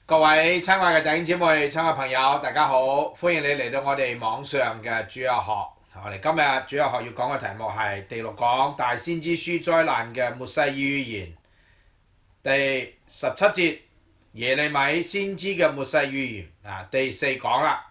各位親愛嘅弟兄姊妹、親愛朋友，大家好，歡迎你嚟到我哋網上嘅主日學。我哋今日主日學要講嘅題目係第6講大先知書災難嘅末世預言，第17節耶利米先知嘅末世預言第4講啦。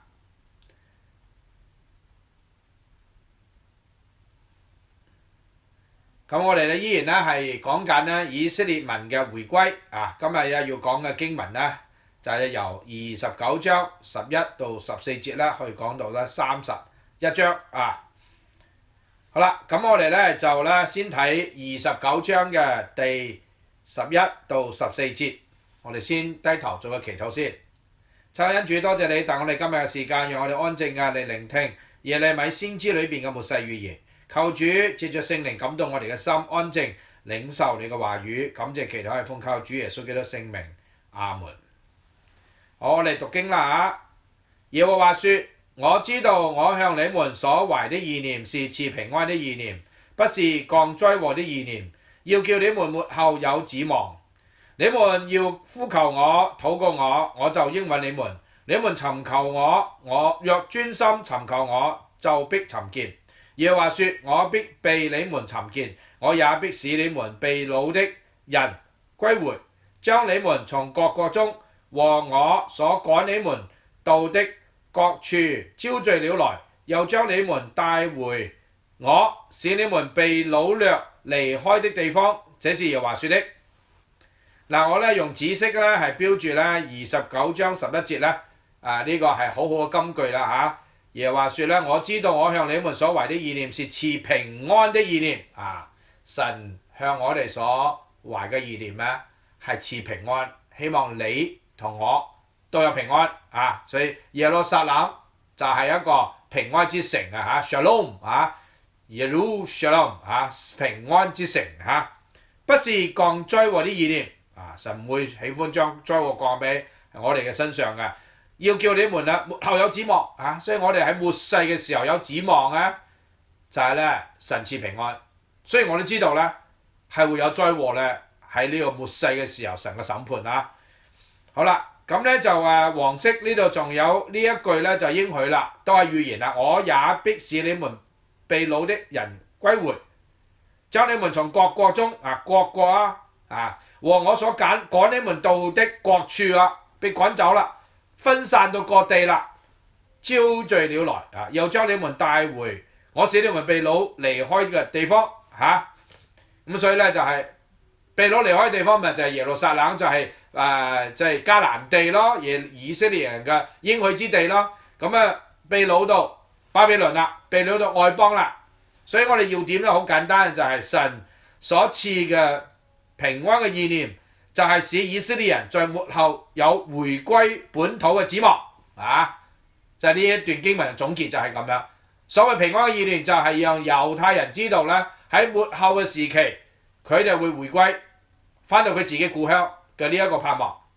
咁我哋依然係講緊以色列民嘅回歸今日要講嘅經文就係由29章11到14節去講到31章好啦，咁我哋就先睇29章嘅第11到14節，我哋先低頭做個祈禱先。親恩主，多謝你，但我哋今日嘅時間，讓我哋安靜嚟聆聽耶利米先知裏邊嘅末世預言。求主藉着聖靈感動我哋嘅心，安靜領受你嘅話語。感謝祈禱係奉靠主耶穌基督聖名，阿門。好，我哋讀經啦。耶和華說：我知道我向你們所懷的意念是賜平安的意念，不是降災禍的意念，要叫你們末後有指望。你們要呼求我、禱告我，我就應允你們。你們尋求我，我若專心尋求我，就必尋見。耶和華說：我必被你們尋見，我也必使你們被擄的人歸回，將你們從各國中和我所趕你們到的各處招聚了來，又將你們帶回我使你們被擄掠離開的地方。這是耶和華說的。我用紫色係標住29章11節呢個係好好嘅金句啦。耶和華說我知道我向你們所懷的意念是賜平安的意念。神向我哋所懷嘅意念係賜平安，希望你同我都有平安所以耶路撒冷就係一個平安之城Shalom Jerusalem 平安之城不是降災禍的意念神唔會喜歡將災禍降俾我哋嘅身上嘅。要叫你們末後有指望所以我哋喺末世嘅時候有指望就係神賜平安。雖然我都知道係會有災禍喺呢個末世嘅時候神嘅審判好啦，咁就黃色呢度仲有呢一句就應許啦，都係預言啦。我也必使你們被擄的人歸回，將你們從各國中各國和我所趕你們到的各處被趕走啦，分散到各地啦，招聚了來又將你們帶回我使你們被擄離開嘅地方咁所以就係被擄離開嘅地方咪就係耶路撒冷，就係就係迦南地咯，以色列人嘅應許之地咯。咁被擄到巴比倫啦，被擄到外邦啦。所以我哋要點好簡單，就係神所賜嘅平安嘅意念，就係使以色列人在末後有回歸本土嘅指望就係呢一段經文嘅總結就係咁樣。所謂平安嘅意念就係讓猶太人知道喺末後嘅時期佢哋會回歸返到佢自己故鄉嘅呢一個盼望。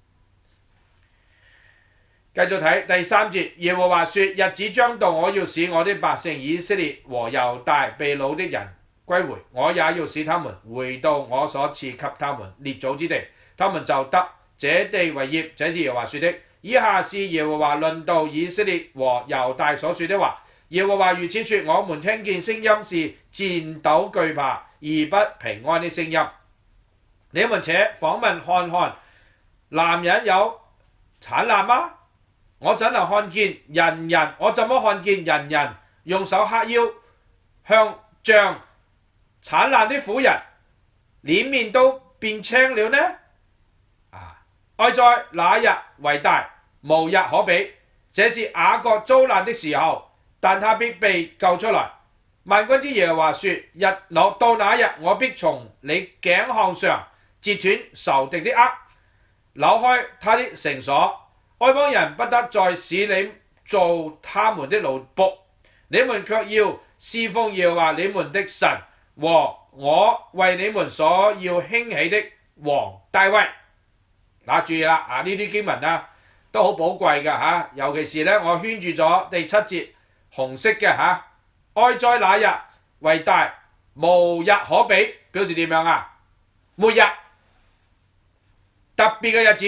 繼續睇第3節，耶和華說：日子將到，我要使我的百姓以色列和猶大被擄的人歸回，我也要使他們回到我所賜給他們列祖之地，他們就得這地為業。這是耶和華說的。以下是耶和華論到以色列和猶大所說的話。耶和華如此說：我們聽見聲音是顫抖懼怕而不平安的聲音。你們且訪問看看，男人有產難嗎？我怎能看見人人？我怎麼看見人人用手掐腰，像產難的婦人，臉面都變青了呢？哀哉那日為大，無日可比。這是雅各遭難的時候，但他必被救出來。萬軍之耶和華說：到那日，我必從你頸項上截斷仇敵的軛，扭開他的繩索。外邦人不得再使你做他們的奴僕，你們卻要侍奉耶和華你們的神和我為你們所要興起的王大衛。注意啦，呢啲經文都好寶貴嘅尤其是我圈住咗第7節紅色嘅哀哉那日為大，無日可比，表示點樣末日特別嘅日子，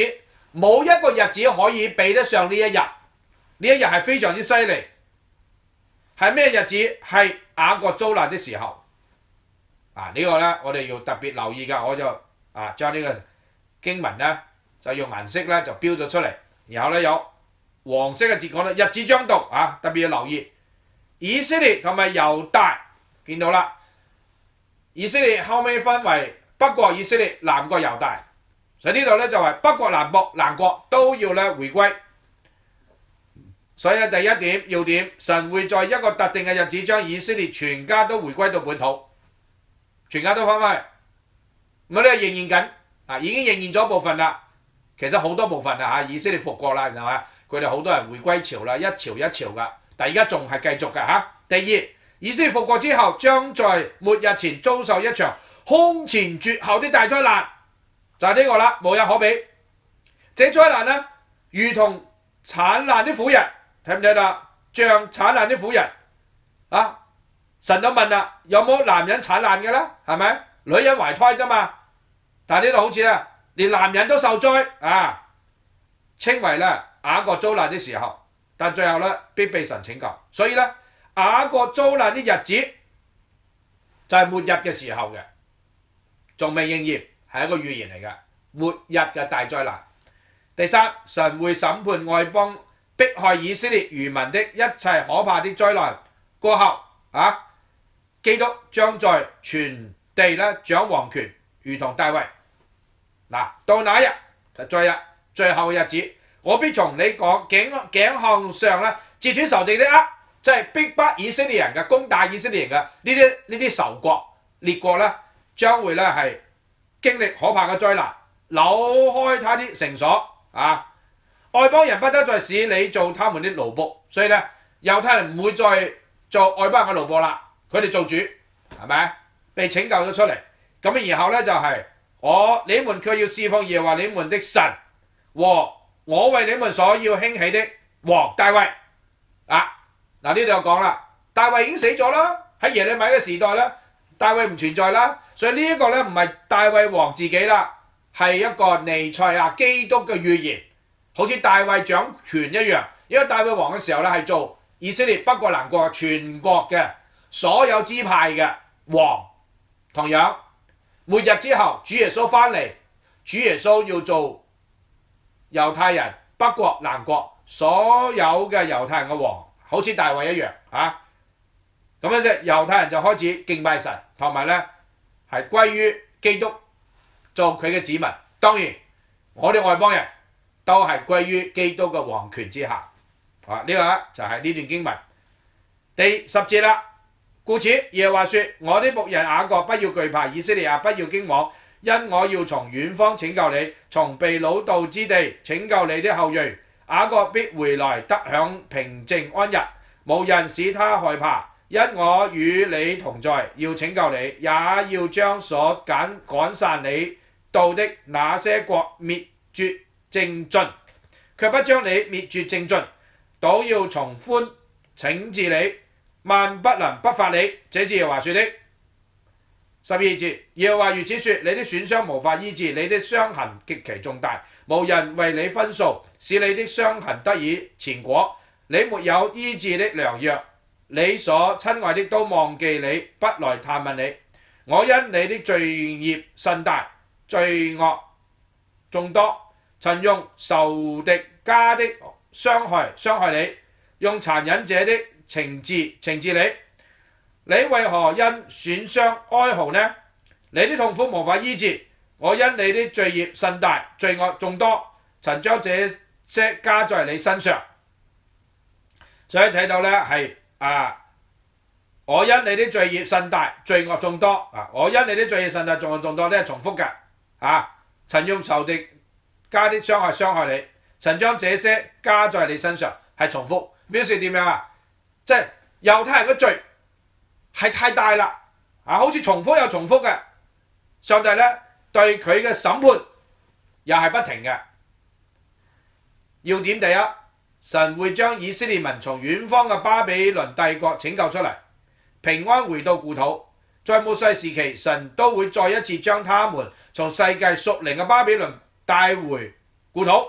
冇一個日子可以比得上呢一日。呢一日係非常之犀利。係咩日子？係雅各遭難的時候。呢個咧我哋要特別留意㗎，我就將呢個經文咧就用顏色咧就標咗出嚟，然後咧有黃色嘅字講到日子將到特別要留意。以色列同埋猶大見到啦，以色列後尾分為北國以色列、南國猶大，所以呢度咧就係北國南國都要咧回歸。所以咧第一點要點，神會在一個特定嘅日子將以色列全家都回歸到本土，全家都翻返去。我哋係應驗緊，已經應驗咗部分啦。其實好多部分啦以色列復國啦，係嘛？佢哋好多人回歸潮啦，一潮一潮㗎。但而家仲係繼續㗎第二，以色列復國之後，將在末日前遭受一場空前絕後的大災難，就係呢個啦，無日可比。這災難呢，如同產難的婦人，睇唔睇到？像產難的婦人神就問啦，有冇男人產難嘅啦？係咪？女人懷胎啫嘛。但係呢度好似咧，連男人都受災稱為咧雅各遭難的時候，但最後咧必被神拯救。所以咧雅各遭難的日子就係末日嘅時候嘅，仲未應驗，係一個預言嚟嘅，末日嘅大災難。第三，神會審判外邦迫害以色列餘民的一切可怕的災難過後基督將在全地咧掌王權，如同大衛。到那一日就最後嘅日子，我必從你頸項上咧截斷仇敵的軛，即係逼迫以色列人嘅、攻打以色列人嘅呢啲仇國列國咧，將會咧係經歷可怕嘅災難，扭開他啲繩索外邦人不得再使你做他們的奴僕。所以咧猶太人唔會再做外邦人嘅奴僕啦，佢哋做主，係咪？被拯救咗出嚟。咁然後咧就係、你們卻要侍奉耶和華你們的神和我為你們所要興起的王大衛。呢度有講啦，大衛已經死咗啦，喺耶利米嘅時代咧，大衛唔存在啦，所以呢一個咧唔係大衛王自己啦，係一個彌賽亞基督嘅預言，好似大衛掌權一樣。因為大衛王嘅時候咧係做以色列北國南國全國嘅所有支派嘅王。同樣末日之後，主耶穌翻嚟，主耶穌要做猶太人北國南國所有嘅猶太人嘅王，好似大衛一樣咁樣啫。猶太人就開始敬拜神，同埋咧係歸於基督做佢嘅子民。當然我哋外邦人都係歸於基督嘅王權之下。呢個就係呢段經文第10節啦。故此耶和華說，我的僕人雅各不要懼怕，以色列不要驚惶，因我要從遠方拯救你，從被擄到之地拯救你的後裔。雅各必回來得享平靜安逸，無人使他害怕，因我與你同在，要拯救你，也要將所趕散你到的那些國滅絕淨盡，卻不將你滅絕淨盡，倒要從寬懲治你，萬不能不發你。這是耶和華說的。12節，耶和華如此說，你的損傷無法醫治，你的傷痕極其重大，無人為你分數，使你的傷痕得以前果。你沒有醫治的良藥，你所親愛的都忘記你，不來探問你。我因你的罪孽甚大，罪惡眾多，曾用仇敵家的傷害你，用殘忍者的懲治你。你為何因損傷哀號呢？你的痛苦無法醫治。我因你的罪孽甚大，罪惡眾多，曾將這些加在你身上。所以睇到咧係我因你的罪孽甚大，罪惡眾多我因你的罪孽甚大，罪惡眾多，呢係重複嘅曾用仇敵加啲傷害你，曾將這些加在你身上，係重複，表示點樣即係猶太人嘅罪係太大啦好似重複又重複嘅。上帝咧對佢嘅審判又係不停嘅。要點第一，神會將以色列民從遠方嘅巴比倫帝國拯救出嚟，平安回到故土。在末世時期，神都會再一次將他們從世界屬靈嘅巴比倫帶回故土。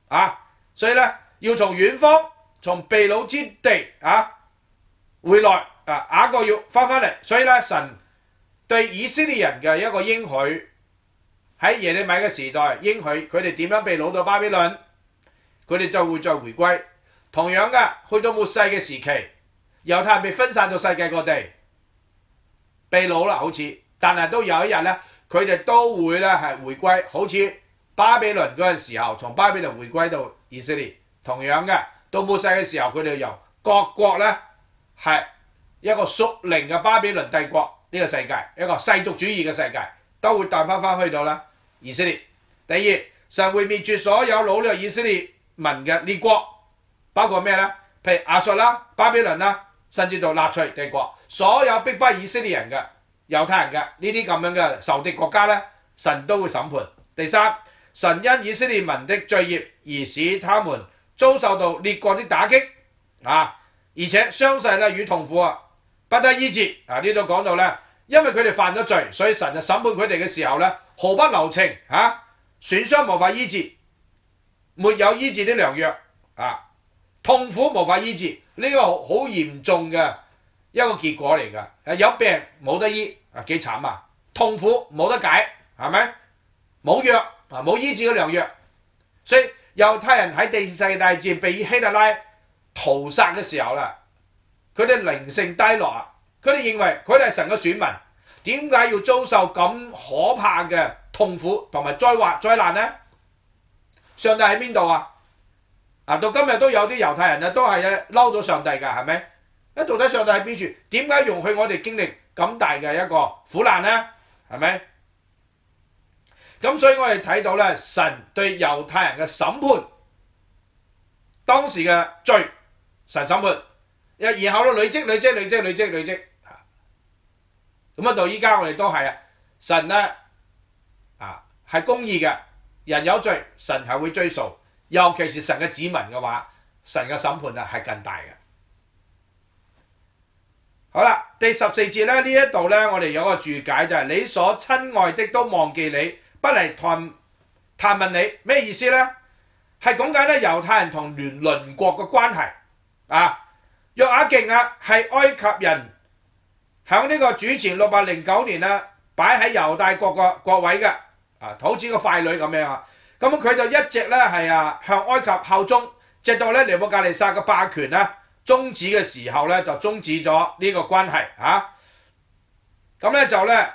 啊，所以咧要從遠方從被擄之地回來雅各要翻嚟，所以咧神對以色列人嘅一個應許喺耶利米嘅時代應許佢哋點樣被擄到巴比倫，佢哋就會再回歸。同樣嘅，去到末世嘅時期，猶太人被分散到世界各地，被擄啦，好似，但係都有一日咧，佢哋都會咧係回歸，好似巴比倫嗰陣時候，從巴比倫回歸到以色列。同樣嘅，到末世嘅時候，佢哋由各國咧係一個屬靈嘅巴比倫帝國呢個世界，一個世俗主義嘅世界，都會帶翻去到啦以色列。第二，神會滅絕所有擄掠以色列民嘅列國，包括咩咧？譬如亞述啦、巴比倫啦，甚至到納粹帝國，所有逼迫以色列人嘅猶太人嘅呢啲咁樣嘅仇敵國家咧，神都會審判。第三，神因以色列民的罪孽而使他們遭受到列國的打擊而且傷勢咧與痛苦不得醫治呢度講到咧，因為佢哋犯咗罪，所以神就審判佢哋嘅時候咧，毫不留情損傷無法醫治，沒有醫治的良藥痛苦無法醫治，呢個好嚴重嘅一個結果嚟㗎。有病冇得醫幾慘啊！痛苦冇得解，係咪？冇藥冇醫治嘅良藥，所以猶太人喺第二次世界大戰被希特拉屠殺嘅時候啦，佢哋靈性低落佢哋認為佢哋係神嘅選民，點解要遭受咁可怕嘅痛苦同埋災難呢？上帝喺邊度到今日都有啲猶太人都係嬲到上帝㗎，係咪？到底上帝喺邊處？點解容許我哋經歷咁大嘅一個苦難呢？係咪？咁所以我哋睇到咧，神對猶太人嘅審判，當時嘅罪，神審判，然後累積，咁到依家我哋都係神咧係公義嘅，人有罪，神係會追訴。尤其是神嘅子民嘅話，神嘅審判係更大嘅。好啦，第14節咧，呢一度咧，我哋有個注解就係你所親愛的都忘記你，不嚟探問你，咩意思咧？係講緊咧猶太人同鄰國嘅關係約雅敬係埃及人喺呢個主前609年擺喺猶大國個國位嘅好似個傀儡咁樣咁佢就一直咧係向埃及效忠，直到咧尼布甲尼撒嘅霸權終止嘅時候咧，就終止咗呢個關係咁咧就咧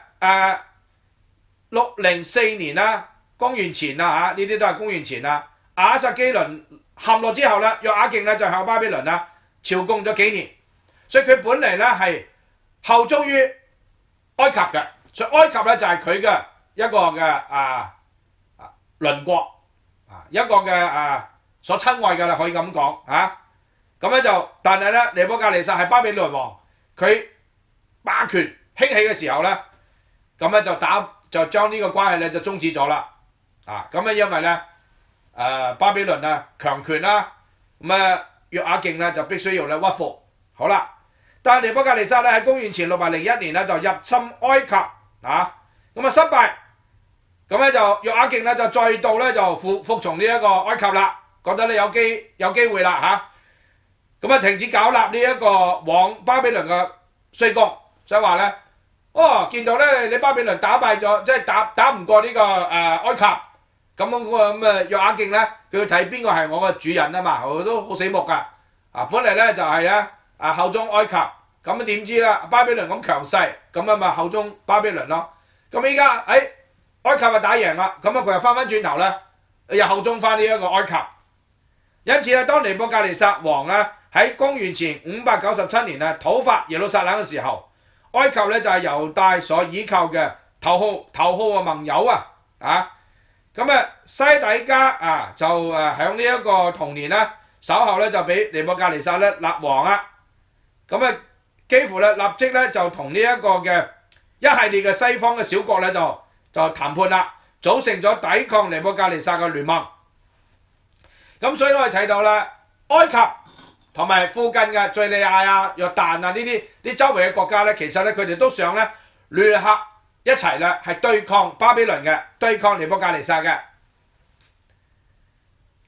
604年公元前呢啲都係公元前亞實基倫陷落之後咧，約雅敬咧就向巴比倫朝貢咗幾年，所以佢本嚟咧係效忠於埃及嘅，所以埃及咧就係佢嘅一個嘅鄰國一個嘅所親愛嘅啦，可以咁講咁咧就，但係咧尼布甲尼撒係巴比倫王，佢霸權興起嘅時候咧，咁咧就將呢個關係咧就終止咗啦咁咧因為咧巴比倫強權咁約雅敬咧就必須要咧屈服。好啦，但係尼布甲尼撒咧喺公元前601年咧就入侵埃及咁失敗。咁咧就約雅敬咧就再度咧就服從呢一個埃及啦，覺得咧有機會啦咁停止搞納呢一個往巴比倫嘅稅貢，所以話咧見到咧你巴比倫打敗咗，即係打唔過呢個埃及，咁約雅敬咧佢要睇邊個係我嘅主人嘛，佢都好死目㗎本嚟咧就係效忠埃及，咁點知啦巴比倫咁強勢，咁咪效忠巴比倫咯，咁依家埃及就打贏啦，咁佢又翻轉頭咧，又效忠翻呢一個埃及。因此咧，當尼布甲尼撒王喺公元前597年討伐耶路撒冷嘅時候，埃及咧就係猶大所依靠嘅頭號嘅盟友咁西底家就喺呢一個同年稍後咧就俾尼布甲尼撒咧立王咁幾乎咧立即咧就同呢一個嘅一系列嘅西方嘅小國咧就談判啦，組成咗抵抗尼布甲尼撒嘅聯盟。咁所以我哋睇到啦，埃及同埋附近嘅敍利亞約旦呢啲周圍嘅國家咧，其實咧佢哋都想咧聯合一齊咧係對抗巴比倫嘅，對抗尼布甲尼撒嘅。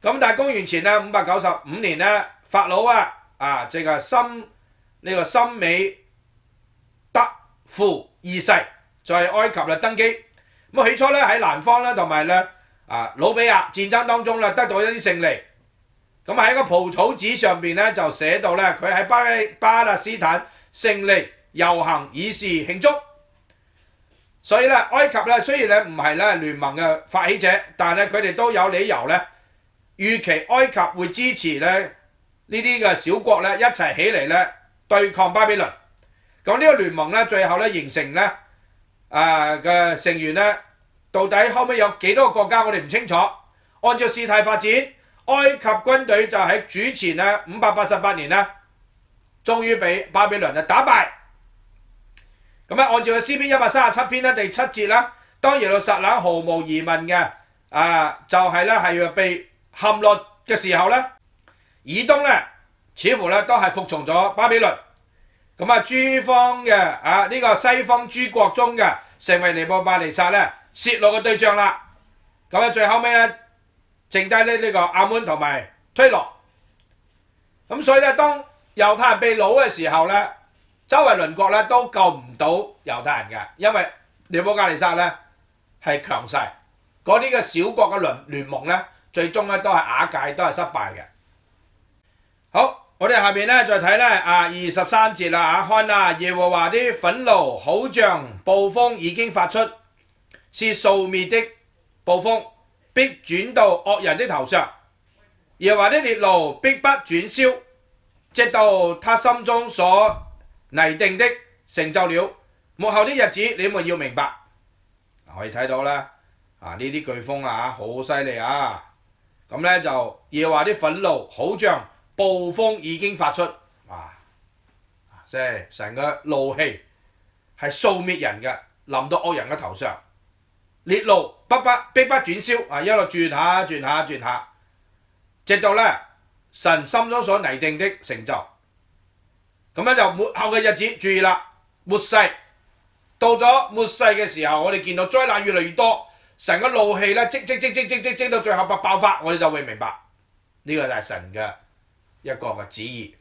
咁但係公元前咧595年咧，法老即係森美德庫二世在埃及登基。咁起初咧喺南方咧同埋咧努比亞戰爭當中咧得到一啲勝利。咁喺個蒲草紙上邊咧就寫到咧佢喺巴勒斯坦勝利遊行以示慶祝。所以咧埃及咧雖然咧唔係咧聯盟嘅發起者，但係咧佢哋都有理由咧預期埃及會支持咧呢啲嘅小國咧一齊起嚟咧對抗巴比倫。咁呢個聯盟咧最後咧形成咧嘅成員咧到底後尾有幾多個國家我哋唔清楚。按照事態發展，埃及軍隊就喺主前咧588年咧終於被巴比倫打敗。咁按照詩篇137篇咧第7節啦，當耶路撒冷毫無疑問嘅就係咧係被陷落嘅時候咧，以東咧似乎咧都係服從咗巴比倫。咁諸方嘅呢個西方諸國中嘅成為尼布甲尼撒咧泄露嘅對象啦。咁最後尾咧剩低呢個亞捫同埋推羅。咁所以咧當猶太人被擄嘅時候咧，周圍鄰國咧都救唔到猶太人嘅，因為尼布甲尼撒咧係強勢，嗰啲嘅小國嘅聯盟咧最終咧都係瓦解，都係失敗嘅。好，我哋下邊咧再睇咧23節啦看耶和華啲憤怒好像暴風已經發出，是掃滅的暴風，必轉到惡人的頭上。耶和華的烈怒必不轉消，直到他心中所擬定的成就了。末後的日子你們要明白。可以睇到咧呢啲颶風好犀利咁咧就耶和華啲憤怒好像暴風已經發出，即係成個怒氣係掃滅人嘅，臨到惡人嘅頭上。烈怒必不轉消，一路轉下，直到咧神心中所擬定的成就。咁咧就末後嘅日子，注意啦，末世到咗末世嘅時候，我哋見到災難越嚟越多，神嘅怒氣咧積到最後爆發，我哋就會明白呢個就係神嘅一個嘅旨意。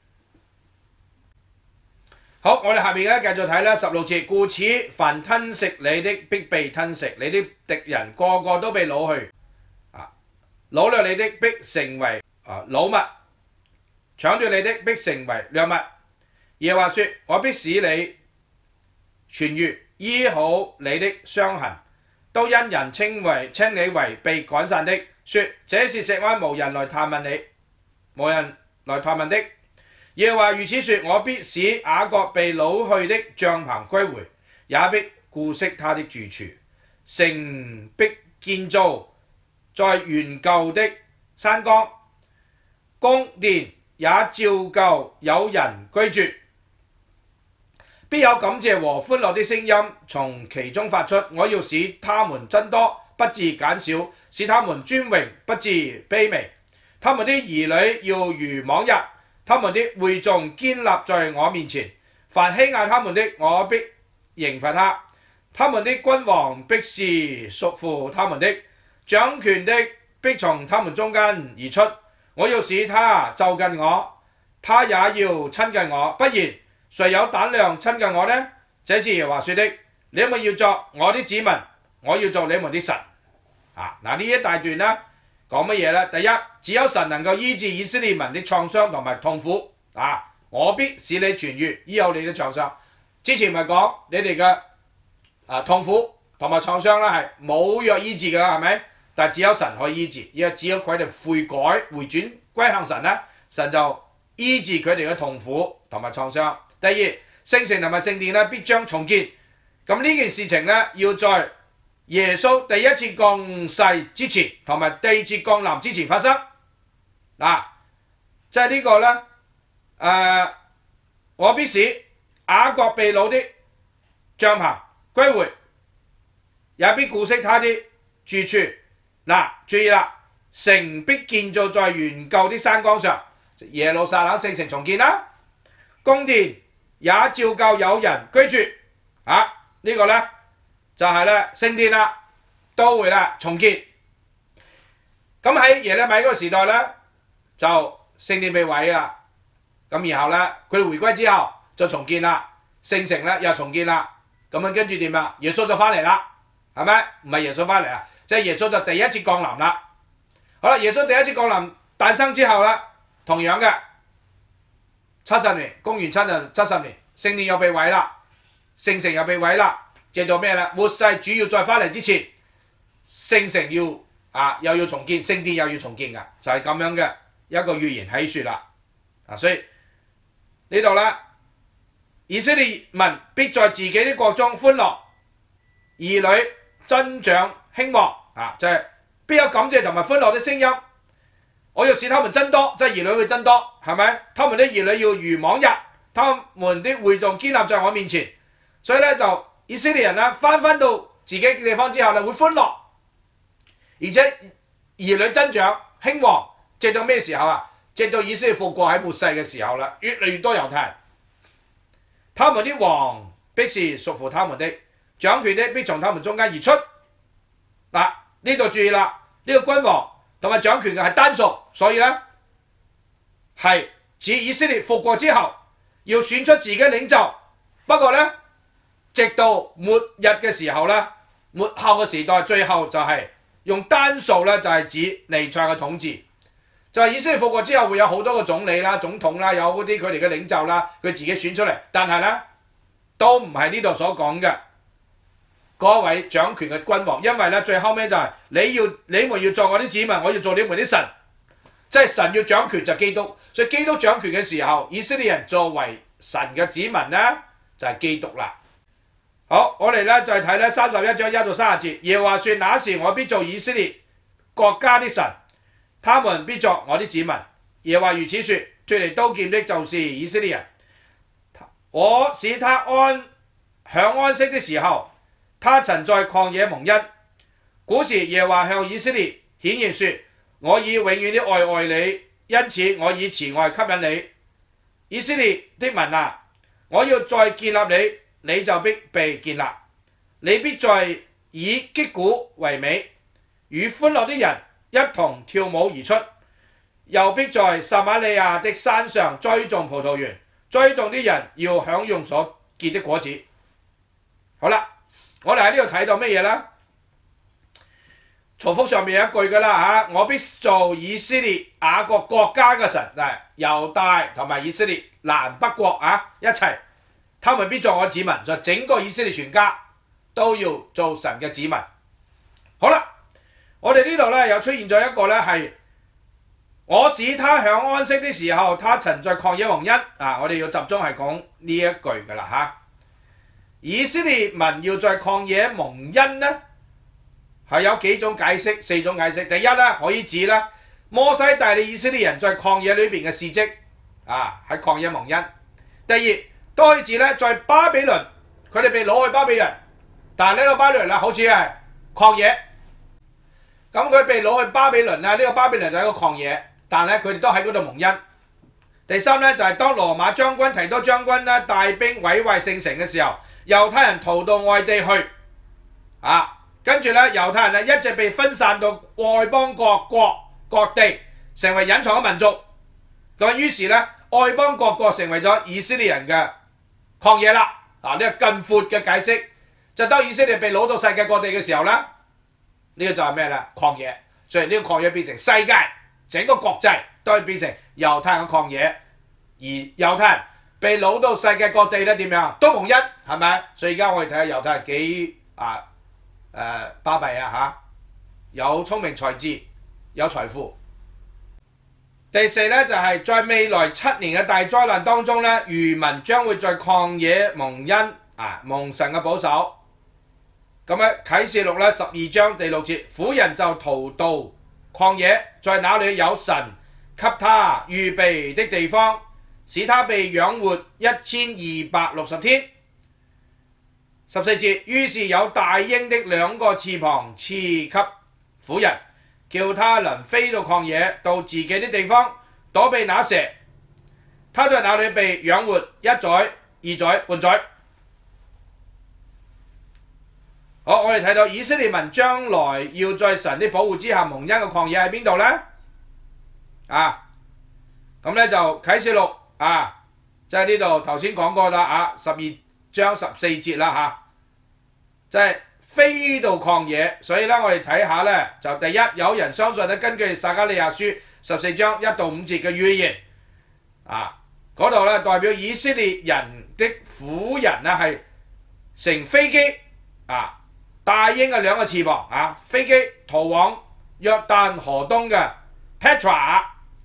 好，我哋下邊咧繼續睇咧16節，故此凡吞食你的必被吞食，你的敵人個個都被擄去，擄掠你的必成為擄物，搶奪你的必成為掠物。耶和華說：我必使你痊癒，醫好你的傷痕，都因人稱你為被趕散的，說這是錫安無人來探問的。耶和華如此說：我必使雅各被擄去的帳篷歸回，也必顧惜他的住處，城必建造在原舊的山崗，宮殿也照舊有人居住。必有感謝和歡樂的聲音從其中發出，我要使他們增多，不致減少，使他們尊榮，不致卑微。他們的兒女要如往日，他們的會眾堅立在我面前。凡欺壓他們的，我必刑罰他；他們的君王必是屬乎他們的，掌權的必從他們中間而出。我要使他就近我，他也要親近我，不然誰有膽量親近我呢？這是耶和華說的。你們要作我的子民，我要做你們的神。呢一大段咧講乜嘢呢？第一，只有神能夠醫治以色列民的創傷同埋痛苦。我必使你痊癒，醫好你的創傷。之前咪講你哋嘅痛苦同埋創傷咧係冇藥醫治㗎，係咪？但係只有神可以醫治，因為只有佢哋悔改回轉歸向神咧，神就醫治佢哋嘅痛苦同埋創傷。第二，聖城同埋聖殿咧必將重建。咁呢件事情咧要在耶穌第一次降世之前同埋第二次降臨之前發生。即係呢個咧我必使雅各被擄的帳篷歸回，也必顧惜他的住處。注意啦，城必建造在原舊的山崗上，耶路撒冷聖城重建啦，宮殿也照舊有人居住。呢個咧就係咧聖殿啦，都會啦重建。 咁喺耶利米嗰個時代咧，就聖殿被毀啦。咁然後咧，佢哋回歸之後就重建啦，聖城咧又重建啦。咁樣跟住點啊？耶穌就翻嚟啦，係咪？唔係耶穌翻嚟啊，即係耶穌就第一次降臨啦。好啦，耶穌第一次降臨誕生之後啦，同樣嘅70年，公元70年，聖殿又被毀啦，聖城又被毀啦，借到咩咧？末世主要再翻嚟之前，聖城又要重建，聖殿又要重建㗎，就係咁樣嘅一個預言喺説啦。所以呢度咧，以色列民必在自己啲國中歡樂，兒女增長興旺，就係必有感謝同埋歡樂的聲音。我要使他們增多，即係兒女會增多，係咪？他們的兒女要如往日，他們的會眾建立在我面前。所以咧就以色列人咧翻到自己嘅地方之後咧會歡樂，而且兒女增長興旺，直到咩時候啊？直到以色列復國喺末世嘅時候啦，越嚟越多猶太人。他們的王必是屬乎他們的，掌權的必從他們中間而出。嗱，呢度注意啦，呢個君王同埋掌權嘅係單數，所以咧係指以色列復國之後要選出自己領袖。不過咧，直到末日嘅時候咧，末後嘅時代最後就係用單數咧，就係指彌賽亞嘅統治。就係以色列復國之後會有好多個總理啦、總統啦，有嗰啲佢哋嘅領袖啦，佢自己選出嚟，但係咧都唔係呢度所講嘅嗰位掌權嘅君王，因為咧最後尾就係你們要做我啲子民，我要做你們啲神，即係神要掌權就基督，所以基督掌權嘅時候，以色列人作為神嘅子民咧就係基督啦。好，我哋咧就係睇咧31章1到30節，耶和華說：那時我必做以色列國家的神，他們必作我的子民。耶和華如此說：脫離刀劍的就是以色列人，我使他享安息的時候，他曾在曠野蒙恩。古時耶和華向以色列顯現說：我以永遠的愛愛你，因此我以慈愛吸引你。以色列的民啊，我要再建立你，你就必被建立，你必再以擊鼓為美，與歡樂的人一同跳舞而出，又必在撒瑪利亞的山上栽種葡萄園，栽種啲人要享用所結的果子。好啦，我哋喺呢度睇到乜嘢咧？重複上面有一句噶啦嚇，我必做以色列雅各國家嘅神，猶大同埋以色列南北國一齊，他們必作我子民，就整個以色列全家都要做神嘅子民。好啦。我哋呢度咧又出現咗一個咧係，我使他享安息的時候，他曾在曠野蒙恩。我哋要集中係講呢一句噶啦嚇。以色列民要在曠野蒙恩咧，係有幾種解釋，4種解釋。第一咧可以指咧摩西帶領以色列人在曠野裏邊嘅事蹟，喺曠野蒙恩。第二都可以指咧在巴比倫，佢哋被攞去巴比倫，但係呢個巴比倫好似係曠野。咁佢被攞去巴比倫呢個巴比倫就係一個曠野，但係佢哋都喺嗰度蒙恩。第三咧就係當羅馬將軍提多將軍咧帶兵毀壞聖城嘅時候，猶太人逃到外地去，跟住咧猶太人咧一直被分散到外邦各國各地，成為隱藏嘅民族。咁於是咧外邦各國成為咗以色列人嘅曠野啦。呢個更闊嘅解釋，就當以色列被攞到世界各地嘅時候咧。呢個就係咩咧？曠野，所以呢個曠野變成世界整個國際都係變成猶太人嘅曠野，而猶太人被擄到世界各地咧點樣？都蒙恩，係咪？所以而家我哋睇下猶太人幾巴閉嚇，有聰明才智，有財富。第四咧就係在未來7年嘅大災難當中咧，餘民將會在曠野蒙恩，蒙神嘅保守。咁喺啟示錄咧12章第6節，婦人就逃到曠野，在那裡有神給他預備的地方，使他被養活1260天。14節，於是有大鷹的2個翅膀賜給婦人，叫他能飛到曠野，到自己的地方躲避那蛇。他在那裡被養活1載、2載、半載。 好，我哋睇到以色列民將來要在神的保護之下蒙恩嘅曠野喺邊度咧？咁咧就啟示錄即係呢度頭先講過啦12章14節啦即係飛到曠野，所以咧我哋睇下咧就第一，有人相信咧根據撒迦利亞書14章1到5節嘅預言嗰度咧代表以色列人的婦人咧係乘飛機大鷹嘅2個翅膀飛機逃往約旦河東嘅 Petra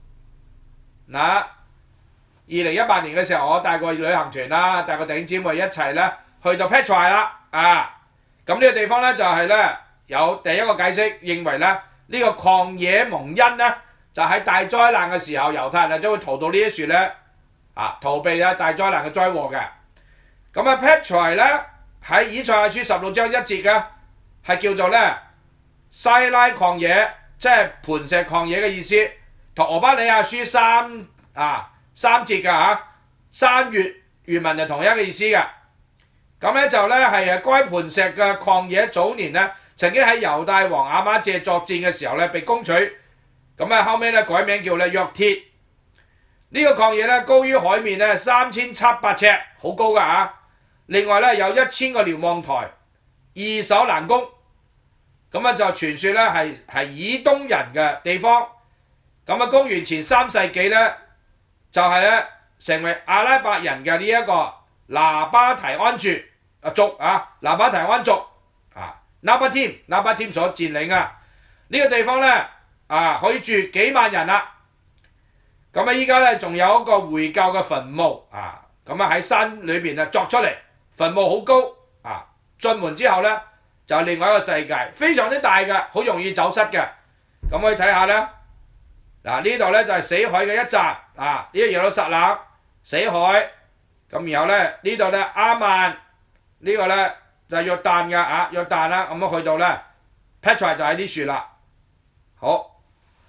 2018年嘅時候，我帶個旅行團啦，帶個弟兄姊妹一齊咧去到 Petra 啦咁呢個地方咧就係咧有第一個解釋，認為咧呢個曠野蒙恩咧就喺大災難嘅時候，猶太人就會逃到呢啲樹咧逃避大災難嘅災禍嘅。咁Petra 咧喺以賽亞書16章1節嘅係叫做咧西拉曠野，即係磐石曠野嘅意思，同俄巴尼亞書3節嘅山穴原文就同一個意思嘅。咁咧就咧係該磐石嘅曠野早年咧曾經喺猶大王亞瑪謝作戰嘅時候咧被攻取，咁後尾咧改名叫咧約鐵。呢個曠野咧高於海面咧3700尺，好高㗎另外咧有1000個瞭望台，2手攔弓。咁就傳說咧係以東人嘅地方。咁公元前3世紀咧就係咧成為阿拉伯人嘅呢一個拿巴提安族拿巴提安族拿巴添所佔領呢個地方咧可以住幾萬人啦。咁依家咧仲有一個回教嘅墳墓咁喺山裏邊鑿出嚟，墳墓好高進門之後咧就另外一個世界，非常之大嘅，好容易走失嘅。咁可以睇下咧呢度咧就係死海嘅一站呢個耶路撒冷死海。咁然後咧呢度咧亞曼呢個咧就係約旦嘅約旦啦。咁去到咧 Petra 就喺啲樹啦。好，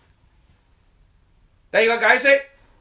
第二個解釋，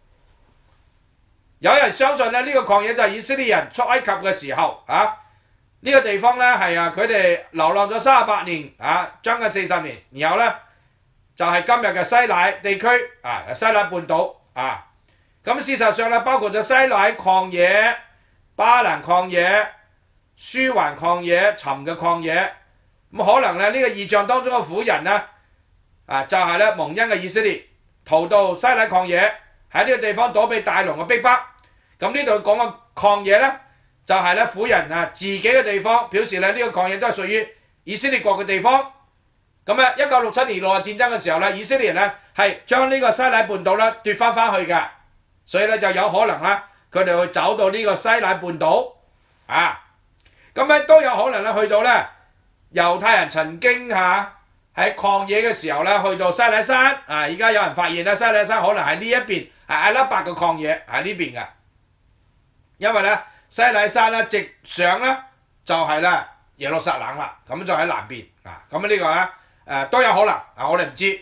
有人相信咧呢個曠野就係以色列人出埃及嘅時候呢個地方咧係佢哋流浪咗38年將近40年，然後咧就係今日嘅西乃地區西乃半島咁事實上咧包括咗西乃曠野、巴蘭曠野、舒環曠野、尋嘅曠野。咁可能咧呢個異象當中嘅婦人咧就係咧蒙恩嘅以色列逃到西乃曠野，喺呢個地方躲避大龍嘅逼迫。咁呢度講嘅曠野咧就係咧婦人自己嘅地方，表示咧呢個曠野都係屬於以色列國嘅地方。咁1967年六日戰爭嘅時候咧，以色列人咧係將呢個西乃半島咧奪翻去嘅，所以咧就有可能咧佢哋會走到呢個西乃半島咁都有可能咧去到咧猶太人曾經喺曠野嘅時候咧去到西乃山而家有人發現咧西乃山可能喺呢一邊係阿拉伯嘅曠野喺呢邊嘅，因為咧西乃山咧直上咧就係咧耶路撒冷啦，咁就喺南邊咁呢個咧都有可能我哋唔知。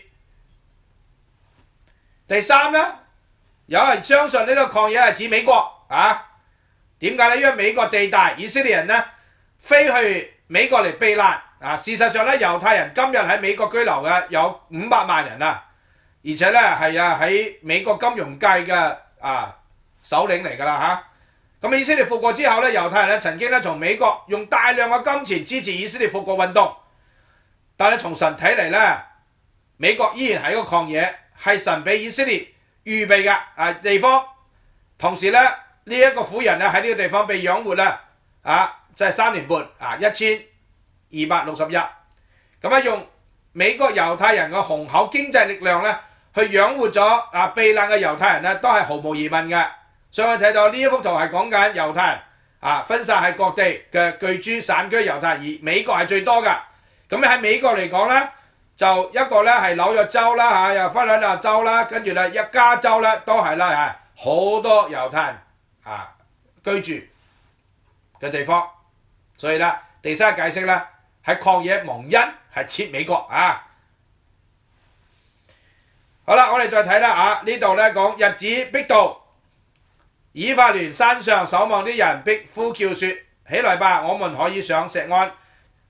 第三咧，有人相信呢個曠野係指美國點解咧？因為美國地大，以色列人咧飛去美國嚟避難事實上咧猶太人今日喺美國居留嘅有500萬人而且咧係喺美國金融界嘅首領嚟㗎啦咁以色列復國之後咧，猶太人咧曾經咧從美國用大量嘅金錢支持以色列復國運動，但係從神睇嚟咧，美國依然係一個曠野，係神俾以色列預備嘅地方。同時咧呢一個婦人喺呢個地方被養活就係3年半1260日。咁用美國猶太人嘅雄厚經濟力量咧去養活咗避難嘅猶太人咧，都係毫無疑問嘅。所以我睇到呢一幅圖係講緊猶太人分散喺各地嘅居住散居猶太人，而美國係最多㗎。咁喺美國嚟講咧，就一個咧係紐約州啦又弗里達州啦，跟住咧加州咧都係啦好多猶太人居住嘅地方。所以咧第三個解釋咧喺曠野蒙恩係切美國好啦，我哋再睇啦呢度咧講日子逼到。以法蓮山上守望啲人逼呼叫說：起來吧，我們可以上錫安。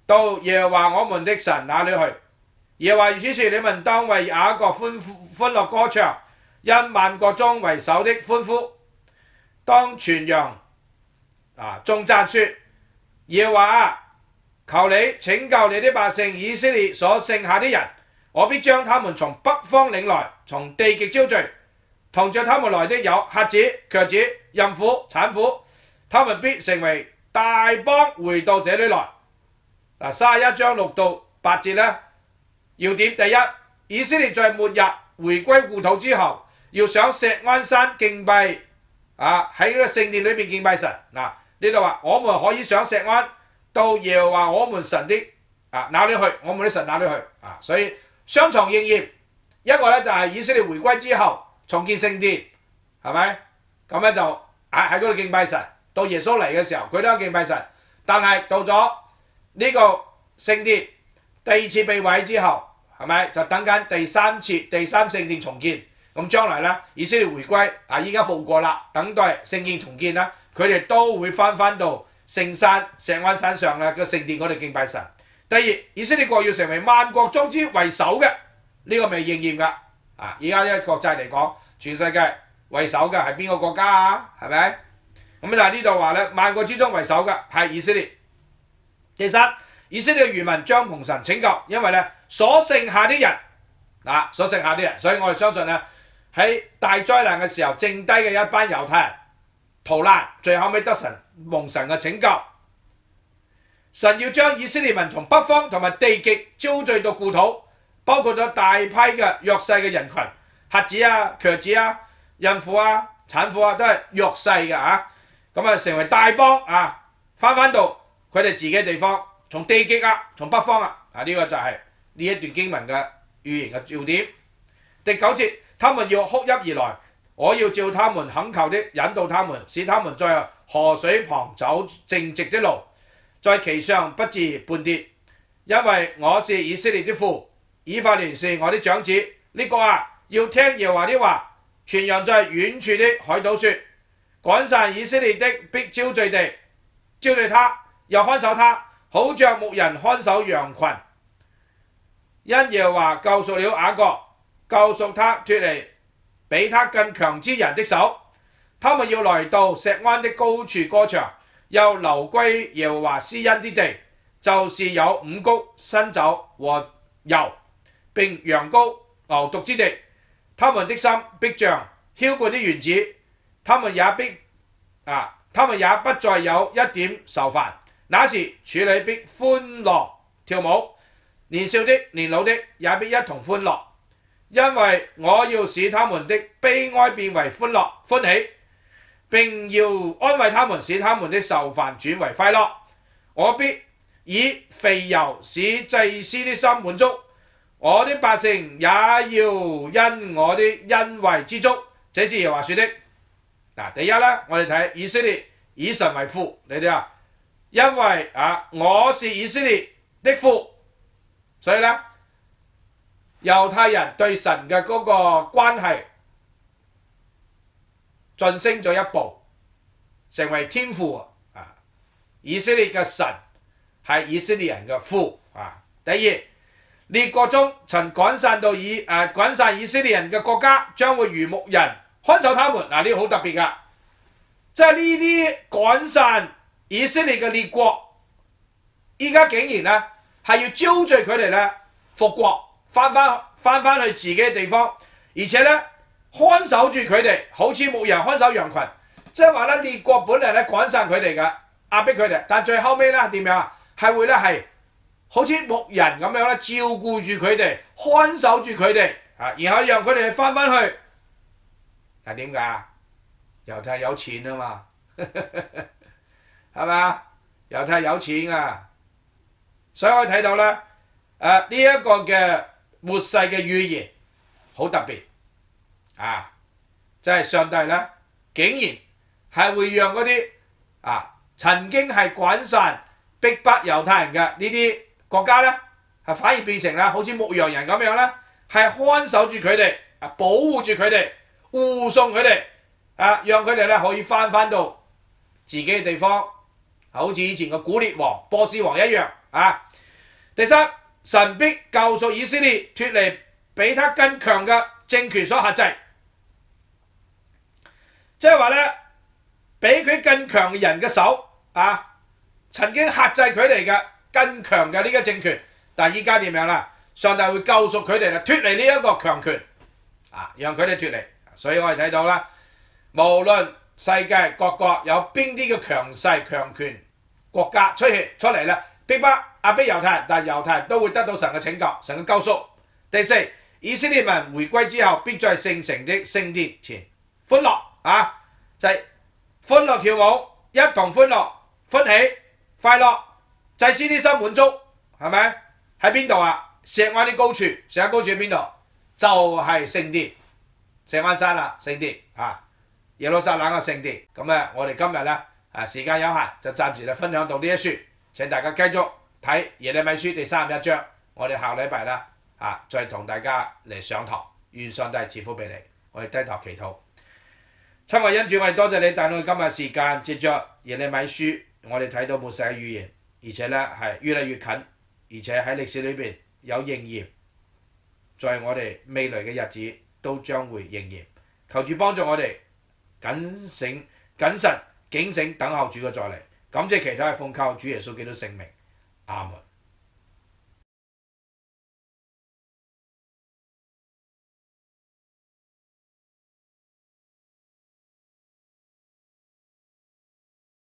到耶和華我們的神那裏去。耶和華如此說：你們當為雅各歡樂歌唱，因萬國中為首的歡呼，當傳揚頌讚說：耶和華啊，求你拯救你的百姓以色列所剩下的人，我必將他們從北方領來，從地極招聚。同着他們來的有瞎子、瘸子、孕婦、產婦，他們必成為大幫回到這裏來。31章6到8節呢，要點第一，以色列在末日回歸故土之後，要上錫安山敬拜喺個聖殿裏邊敬拜神。呢度話我們可以上錫安到耶和華我們神的那裏去，我們的神那裏去所以雙重應驗，一個呢就係以色列回歸之後重建聖殿，係咪？咁咧就喺嗰度敬拜神。到耶穌嚟嘅時候，佢都有敬拜神。但係到咗呢個聖殿第二次被毀之後，係咪就等緊第三聖殿重建？咁將來咧，以色列回歸依家復國啦，等待聖殿重建啦，佢哋都會翻到聖山錫安山上嘅聖殿嗰度敬拜神。第二，以色列國要成為萬國中之為首嘅，呢個未應驗㗎。而家呢國際嚟講，全世界為首嘅係邊個國家啊？係咪？咁但係呢度話咧，萬國之中為首嘅係以色列。第三，以色列嘅餘民將蒙神拯救，因為咧所剩下啲人所剩下啲人，所以我哋相信咧喺大災難嘅時候，剩低嘅一班猶太人逃難，最後尾得蒙神嘅拯救。神要將以色列民從北方同埋地極招聚到故土。包括咗大批嘅弱勢嘅人群，瞎子啊、瘸子啊、孕婦啊、產婦都係弱勢嘅咁成為大幫翻到佢哋自己嘅地方，從地極從北方呢個就係呢一段經文嘅預言嘅焦點。第9節，他們要哭泣而來，我要照他們懇求的引導他們，使他們在河水旁走正直的路，在其上不致絆跌，因為我是以色列的父。以法蓮是我的長子，呢個要聽耶和華的話，傳揚在遠處的海島說：趕散以色列的必招聚他，又看守他，好像牧人看守羊群。因耶和華救贖了雅各，救贖他脫離比他更強之人的手。他們要來到錫安的高處歌唱，又流歸耶和華施恩之地，就是有五穀、新酒和油，並羊羔、牛犢之地。他們的心必像澆灌的園子，他們也不再有一點愁煩。那時處女必歡樂跳舞，年少的年老的也必一同歡樂，因為我要使他們的悲哀變為歡喜，並要安慰他們，使他們的愁煩轉為快樂。我必以肥油使祭司的心滿足，我的百姓也要因我的恩惠知足。這是耶和華說的。第一呢，我哋睇以色列以神為父，你哋因為我是以色列的父，所以呢，猶太人對神嘅嗰個關係晉升咗一步，成為天父以色列嘅神係以色列人嘅父第二，列國中曾趕散以色列人嘅國家，將會如牧人看守他們。呢個好特別㗎，即係呢啲趕散以色列嘅列國，依家竟然呢係要招聚佢哋呢復國，翻去自己嘅地方，而且呢看守住佢哋，好似牧人看守羊群。即係話呢，列國本嚟呢趕散佢哋嘅，壓迫佢哋，但最後尾呢點樣係會呢係好似牧人咁樣呢照顧住佢哋，看守住佢哋然後讓佢哋翻去。係點解？猶太有錢啊嘛，係咪？猶太有錢所以我睇到咧，呢一個嘅末世嘅預言好特別即係上帝咧，竟然係會讓嗰啲曾經係趕散逼迫猶太人嘅呢啲國家咧，係反而變成好似牧羊人咁樣咧，係看守住佢哋，保護住佢哋，護送佢哋，讓佢哋咧可以翻到自己嘅地方，好似以前嘅古列王、波斯王一樣第三，神必救贖以色列脱離比他更強嘅政權所轄制，即係話咧，比佢更強嘅人嘅手曾經轄制佢哋嘅更強嘅呢個政權，但係依家點樣啦？上帝會救贖佢哋啦，脱離呢一個強權讓佢哋脱離。所以我哋睇到啦，無論世界各國有邊啲嘅強勢強權國家出嚟啦，逼迫猶太人，但係猶太人都會得到神嘅拯救，神嘅救贖。第四，以色列民回歸之後，必在聖城的聖殿前歡樂就係歡樂跳舞，一同歡樂歡喜快樂，祭司啲心滿足，係咪？喺邊度啊？錫安啲高處，錫安高處喺邊度？就係聖殿，錫安山啦，聖殿耶路撒冷嘅聖殿。咁我哋今日咧時間有限，就暫時分享到呢一書。請大家繼續睇耶利米書第31章，我哋下個禮拜啦再同大家嚟上堂。願上帝賜福俾你。我哋低頭祈禱。親愛恩主，我哋多謝你帶我哋今日時間，藉着耶利米書，我哋睇到末世嘅預言，而且咧係越嚟越近，而且喺歷史裏邊有應驗，在我哋未來嘅日子都將會應驗。求主幫助我哋謹慎警醒等候主嘅再嚟。感謝祈禱係奉靠主耶穌基督聖名，阿門。